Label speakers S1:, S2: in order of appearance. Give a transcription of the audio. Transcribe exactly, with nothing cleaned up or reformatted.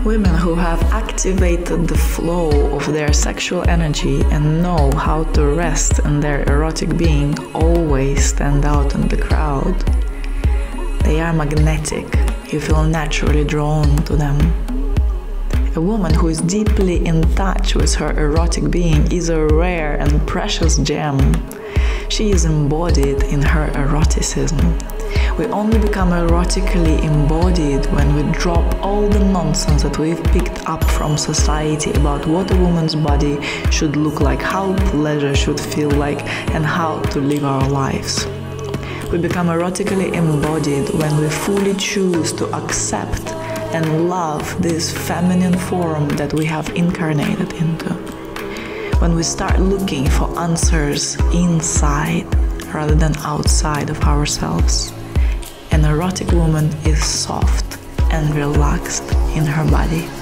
S1: Women who have activated the flow of their sexual energy and know how to rest in their erotic being always stand out in the crowd. They are magnetic. You feel naturally drawn to them. A woman who is deeply in touch with her erotic being is a rare and precious gem. She is embodied in her eroticism. We only become erotically embodied when we drop all the nonsense that we've picked up from society about what a woman's body should look like, how pleasure should feel like, and how to live our lives. We become erotically embodied when we fully choose to accept and love this feminine form that we have incarnated into. When we start looking for answers inside rather than outside of ourselves. An erotic woman is soft and relaxed in her body.